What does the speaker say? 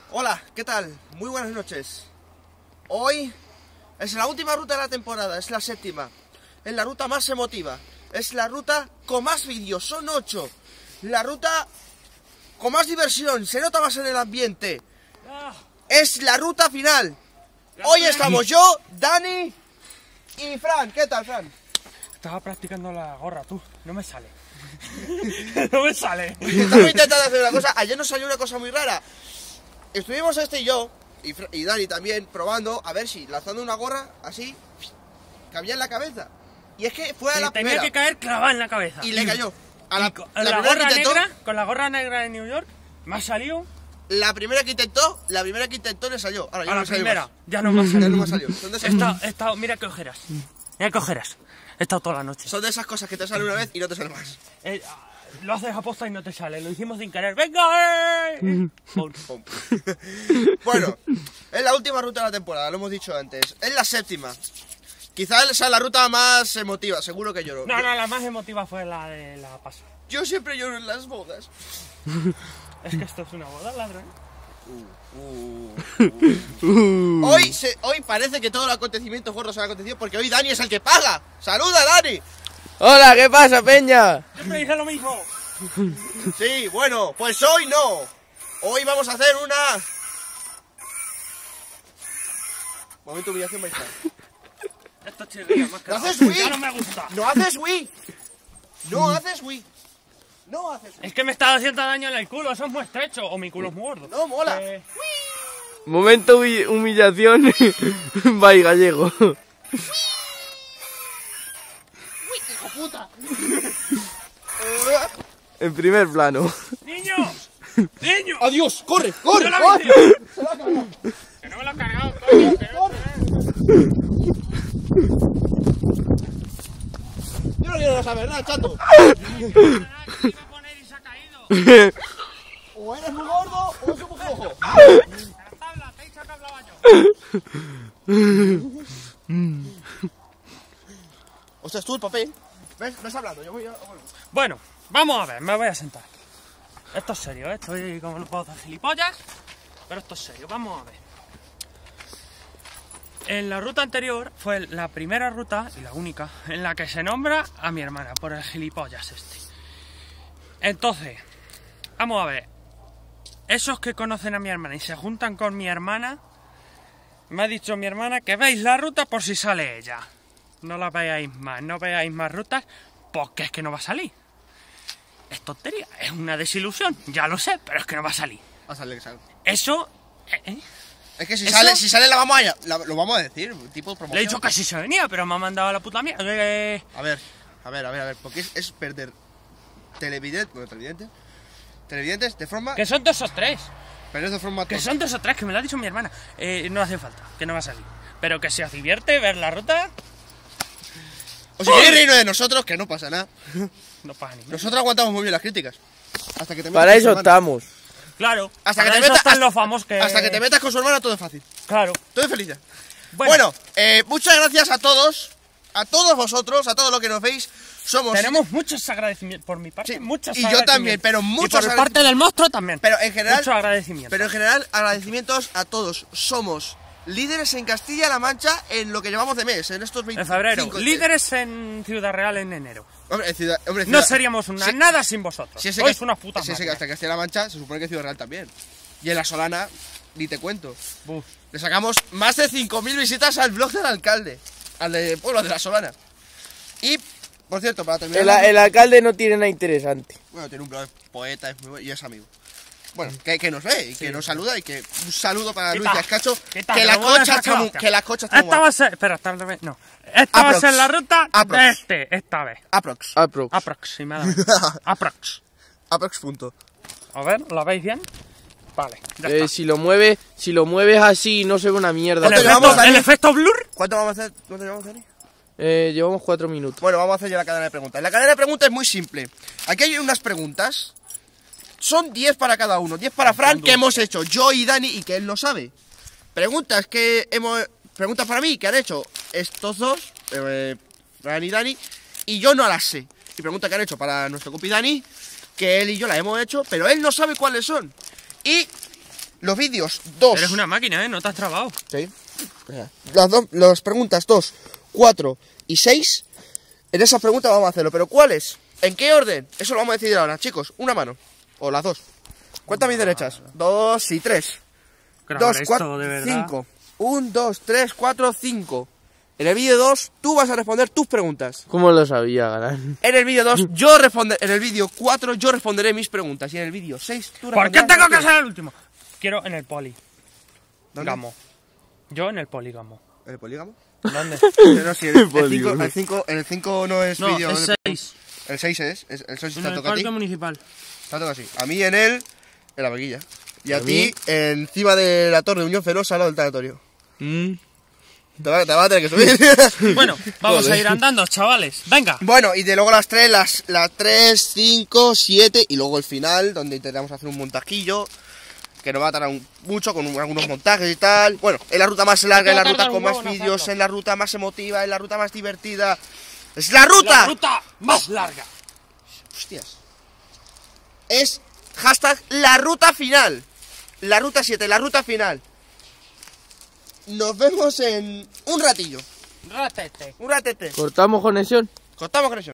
Hola, ¿qué tal? Muy buenas noches. Hoy es la última ruta de la temporada, es la séptima. Es la ruta más emotiva. Es la ruta con más vídeos, son 8. La ruta con más diversión, se nota más en el ambiente. Es la ruta final. Hoy estamos yo, Dani y Fran. ¿Qué tal, Fran? Estaba practicando la gorra, tú. No me sale. No me sale. Estamos intentando hacer una cosa. Ayer nos salió una cosa muy rara. Estuvimos este y yo, y Dani también, probando a ver si lanzando una gorra así cabía en la cabeza. Y es que fue a la tenía primera. que caer clavada en la cabeza. Y le cayó. Con la gorra negra, con la gorra negra de New York, me ha salido. La primera que intentó le salió. Ahora ya A no la me salió primera, más. ya no me ha salido. Ya no me ha salido. Son de esas cosas. He estado, mira qué ojeras. Mira qué ojeras. He estado toda la noche. Son de esas cosas que te salen una vez y no te salen más. Lo haces a posta y no te sale. Lo hicimos sin querer. ¡Venga! Pum. Bueno, es la última ruta de la temporada, lo hemos dicho antes. Es la séptima. Quizás sea la ruta más emotiva, seguro que lloro. No, la más emotiva fue la de la Pascua. Yo siempre lloro en las bodas. Es que esto es una boda, ladrón. Hoy parece que todos los acontecimientos gordos han acontecido porque hoy Dani es el que paga. ¡Saluda, Dani! Hola, ¿qué pasa, peña? Siempre dice lo mismo. Sí, bueno, pues hoy no. Hoy vamos a hacer una... Momento de humillación, vais a estar. Esto chirría más que ¡No nada. haces Wii! Ya no me gusta. ¡No haces Wii! ¡No haces Wii! ¡No haces Wii! Es que me está haciendo daño en el culo, eso es muy estrecho. O mi culo es muy gordo. ¡No, mola! Momento humillación. Bye, gallego. ¡Uy, hijo puta! En primer plano. ¡Niño! ¡Niño! ¡Adiós! ¡Corre! ¡Corre! ¡No lo ¡Corre! hice! ¡Se la ha cargado! ¡Que no me lo he cargado, coño! ¡Que no! Yo no quiero saber nada, chato. ¿Qué iba a poner y se ha caído? O eres muy gordo o eres muy flojo. La tabla, te he dicho que hablaba yo. Ostras, tú el papel. ¿Ves? ¿Ves hablando? Yo voy a... Bueno, vamos a ver, me voy a sentar. Esto es serio, ¿eh? Estoy como no puedo hacer gilipollas, pero esto es serio, vamos a ver. En la ruta anterior fue la primera ruta y la única en la que se nombra a mi hermana por el gilipollas este. Entonces, vamos a ver. Esos que conocen a mi hermana y se juntan con mi hermana, me ha dicho mi hermana que veis la ruta por si sale ella. No la veáis más, no veáis más rutas porque es que no va a salir. Es tontería, es una desilusión, ya lo sé, pero es que no va a salir. Va a salir que salga. Eso... Es que si ¿Eso? sale la vamos a... lo vamos a decir, tipo de promoción. Le he dicho que sí se venía, pero me ha mandado a la puta mierda. A ver, porque es perder televidentes de forma... Que son 2 o 3. Pero es de forma... Que tonta. son 2 o 3, que me lo ha dicho mi hermana. No hace falta, que no va a salir. Pero que se os divierte ver la ruta, O si queréis reírnos de nosotros, que no pasa nada. no pasa ni nada. Nosotros aguantamos muy bien las críticas. Hasta que te metas Para con eso su hermana. estamos. Claro, Hasta que para te eso metas... están los famosos que... Hasta que te metas con su hermana todo es fácil. Claro. Todo es felicidad. Bueno, Muchas gracias a todos vosotros, a todos los que nos veis. Somos... tenemos muchos agradecimientos por mi parte, Sí, muchos y yo agradecimientos. también, pero muchos Y por parte del monstruo también. Pero en general... Muchos agradecimientos. Pero en general, agradecimientos a todos. Somos líderes en Castilla-La Mancha en lo que llevamos de mes, en estos 25... En febrero, líderes en Ciudad Real en enero. Hombre, No seríamos una nada sin vosotros. Si Sois una puta si ese máquina. hasta Castilla-La Mancha, se supone que Ciudad Real también. Y en La Solana, ni te cuento. Buf. Le sacamos más de 5.000 visitas al blog del alcalde. Al de pueblo de La Solana. Y, por cierto, para terminar... El alcalde no tiene nada interesante. Bueno, tiene un blog, poeta, es muy bueno y es amigo. Bueno, que nos ve y que nos saluda y que un saludo para Luis Cascacho. Quita, Que la me voy a cocha sacar está muy... hostia. Que la cocha está muy Esta va a ser... Espera, esta vez no. Esta va a ser la ruta Aprox. de esta vez. Aprox. Aproximadamente. Aprox. Aprox punto. A ver, ¿la veis bien? Vale, ya está. Si lo mueves así no se ve una mierda. ¿Cuánto llevamos, Dani? ¿El efecto blur? ¿Cuánto vamos a hacer? ¿Cuánto llevamos, Dani? Llevamos 4 minutos. Bueno, vamos a hacer ya la cadena de preguntas. La cadena de preguntas es muy simple. Aquí hay unas preguntas. Son 10 para cada uno. 10 para Fran, que hemos hecho yo y Dani y que él no sabe. Preguntas para mí, que han hecho estos dos, Fran y Dani, y yo no las sé. Y preguntas que han hecho para nuestro compi Dani, que él y yo las hemos hecho, pero él no sabe cuáles son. Y Los vídeos 2. Eres una máquina, no te has trabado. Sí. Las preguntas 2, 4 y 6. En esas preguntas vamos a hacerlo. ¿Pero cuáles? ¿En qué orden? Eso lo vamos a decidir ahora, chicos. Una mano. O las dos. Cuenta a mis derechas. 2 y 3. Grabar 2, esto, 4, de verdad. 5. 1, 2, 3, 4, 5. En el vídeo 2 tú vas a responder tus preguntas. ¿Cómo lo sabía, Galán? En el vídeo 2 yo responderé. En el vídeo 4 yo responderé mis preguntas. Y en el vídeo 6 tú ¿Por qué responderás tengo las que tuyas. ser el último? Quiero en el poli. ¿Dónde? Gamo. Yo en el polígamo. ¿En el polígamo? ¿Dónde? No, sí, el 5 no es No, vídeo. es 6. El 6 es. El 6 En te el toca a ti. parque municipal. Te toca así. A mí en la vaquilla. Y a ¿A ti mí? encima de la torre de Unión Feroz al lado del tanatorio. Te vas a tener que subir. Bueno, vamos a ir andando, chavales. Venga. Bueno, y de luego las 3, las 3, 5, 7 y luego el final, donde intentamos hacer un montajillo que nos va a tardar mucho con algunos montajes y tal. Bueno, es la ruta más larga, es la ruta con más vídeos, es la ruta más emotiva, es la ruta más divertida. ¡Es la ruta! La ruta más larga. Hostias. Es hashtag la ruta final. La ruta 7, la ruta final. Nos vemos en un ratillo. Ratete. Un ratete. ¿Cortamos conexión? Cortamos conexión.